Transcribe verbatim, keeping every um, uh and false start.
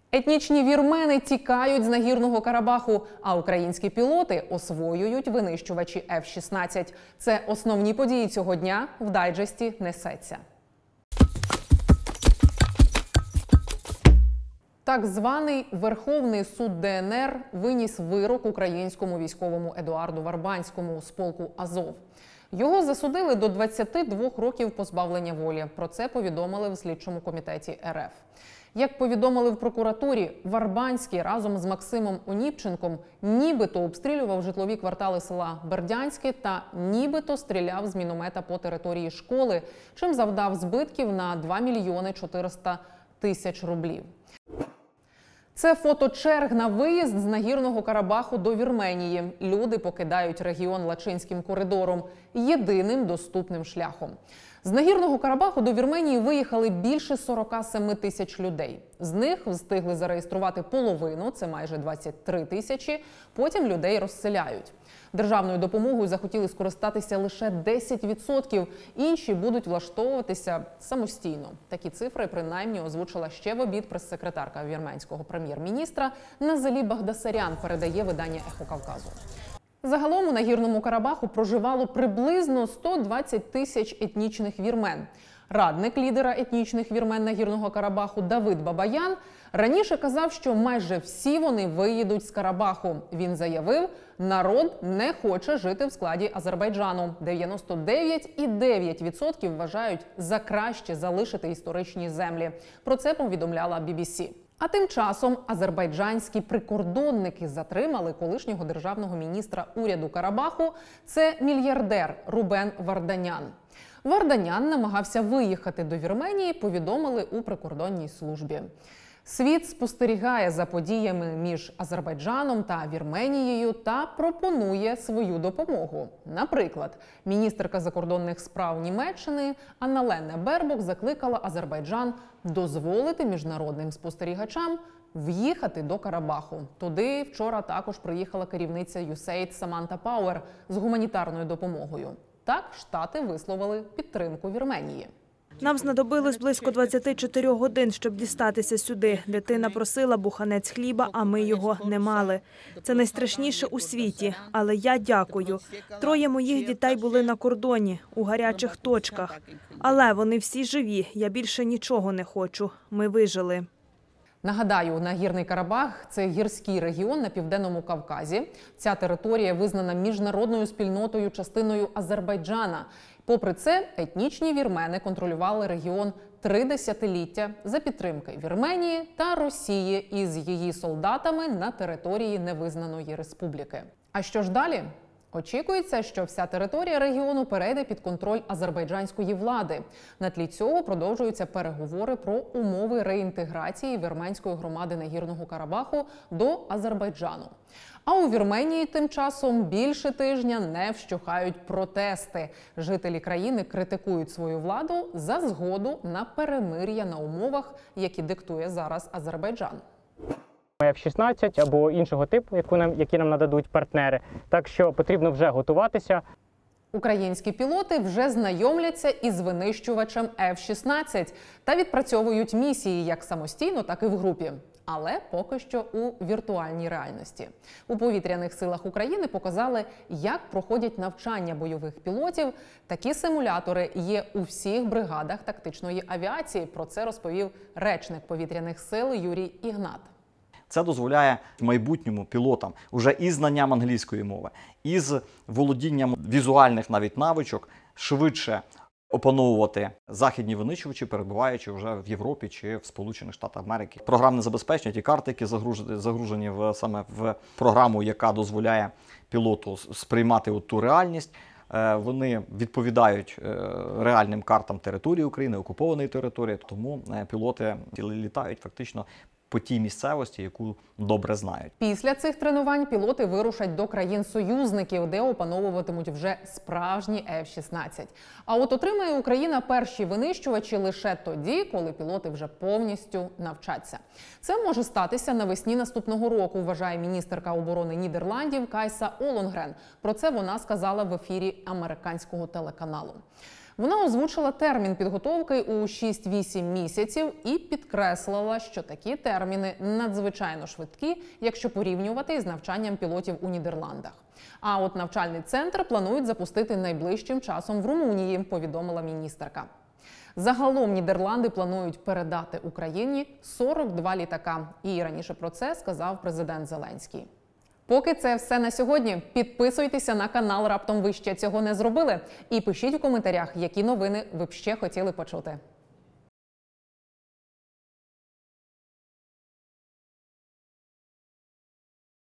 Етнічні вірмени тікають з Нагірного Карабаху, а українські пілоти освоюють винищувачі еф шістнадцять. Це основні події цього дня в дайджесті «Несеться». Так званий Верховний суд де ен ер виніс вирок українському військовому Едуарду Варбанському з полку «Азов». Його засудили до двадцяти двох років позбавлення волі. Про це повідомили в слідчому комітеті ер еф. Як повідомили в прокуратурі, Варбанський разом з Максимом Оніпченком нібито обстрілював житлові квартали села Бердянське та нібито стріляв з міномета по території школи, чим завдав збитків на два мільйони чотириста тисяч рублів. Це фото черг на виїзд з Нагірного Карабаху до Вірменії. Люди покидають регіон Лачинським коридором – єдиним доступним шляхом. З Нагірного Карабаху до Вірменії виїхали більше сорока семи тисяч людей. З них встигли зареєструвати половину – це майже двадцять три тисячі, потім людей розселяють. Державною допомогою захотіли скористатися лише десять відсотків, інші будуть влаштовуватися самостійно. Такі цифри принаймні озвучила ще в обід прес-секретарка вірменського прем'єр-міністра Назалі Багдасарян, передає видання «Ехо Кавказу». Загалом у Нагірному Карабаху проживало приблизно сто двадцять тисяч етнічних вірмен. Радник лідера етнічних вірмен Нагірного Карабаху Давид Бабаян раніше казав, що майже всі вони виїдуть з Карабаху. Він заявив, народ не хоче жити в складі Азербайджану. дев'яносто дев'ять цілих дев'ять десятих відсотка вважають за краще залишити історичні землі. Про це повідомляла бі бі сі. А тим часом азербайджанські прикордонники затримали колишнього державного міністра уряду Карабаху. Це мільярдер Рубен Варданян. Варданян намагався виїхати до Вірменії, повідомили у прикордонній службі. Світ спостерігає за подіями між Азербайджаном та Вірменією та пропонує свою допомогу. Наприклад, міністерка закордонних справ Німеччини Анна-Лене Бербок закликала Азербайджан дозволити міжнародним спостерігачам в'їхати до Карабаху. Туди вчора також приїхала керівниця ю ес ей ай ді Саманта Пауер з гуманітарною допомогою. Так, Штати висловили підтримку Вірменії. Нам знадобилось близько двадцяти чотирьох годин, щоб дістатися сюди. Дитина просила буханець хліба, а ми його не мали. Це найстрашніше у світі, але я дякую. Троє моїх дітей були на кордоні, у гарячих точках. Але вони всі живі, я більше нічого не хочу. Ми вижили. Нагадаю, Нагірний Карабах – це гірський регіон на Південному Кавказі. Ця територія визнана міжнародною спільнотою частиною Азербайджана. Попри це, етнічні вірмени контролювали регіон три десятиліття за підтримки Вірменії та Росії із її солдатами на території невизнаної республіки. А що ж далі? Очікується, що вся територія регіону перейде під контроль азербайджанської влади. На тлі цього продовжуються переговори про умови реінтеграції вірменської громади Нагірного Карабаху до Азербайджану. А у Вірменії тим часом більше тижня не вщухають протести. Жителі країни критикують свою владу за згоду на перемир'я на умовах, які диктує зараз Азербайджан. еф шістнадцять або іншого типу, яку нам, які нам нададуть партнери. Так що потрібно вже готуватися. Українські пілоти вже знайомляться із винищувачем еф шістнадцять та відпрацьовують місії як самостійно, так і в групі. Але поки що у віртуальній реальності. У повітряних силах України показали, як проходять навчання бойових пілотів. Такі симулятори є у всіх бригадах тактичної авіації. Про це розповів речник повітряних сил Юрій Ігнат. Це дозволяє майбутньому пілотам уже із знанням англійської мови, із володінням візуальних навіть навичок швидше опановувати західні винищувачі, перебуваючи вже в Європі чи в Сполучених Штатах Америки. Програмне забезпечення, ті карти, які загружені в, саме в програму, яка дозволяє пілоту сприймати от ту реальність, вони відповідають реальним картам території України, окупованої території, тому пілоти літають фактично по тій місцевості, яку добре знають. Після цих тренувань пілоти вирушать до країн-союзників, де опановуватимуть вже справжні еф шістнадцять. А от отримає Україна перші винищувачі лише тоді, коли пілоти вже повністю навчаться. Це може статися навесні наступного року, вважає міністерка оборони Нідерландів Кайса Олонгрен. Про це вона сказала в ефірі американського телеканалу. Вона озвучила термін підготовки у шість-вісім місяців і підкреслила, що такі терміни надзвичайно швидкі, якщо порівнювати із навчанням пілотів у Нідерландах. А от навчальний центр планують запустити найближчим часом в Румунії, повідомила міністерка. Загалом Нідерланди планують передати Україні сорок два літака. І раніше про це сказав президент Зеленський. Поки це все на сьогодні. Підписуйтеся на канал, раптом ви ще цього не зробили. І пишіть у коментарях, які новини ви б ще хотіли почути.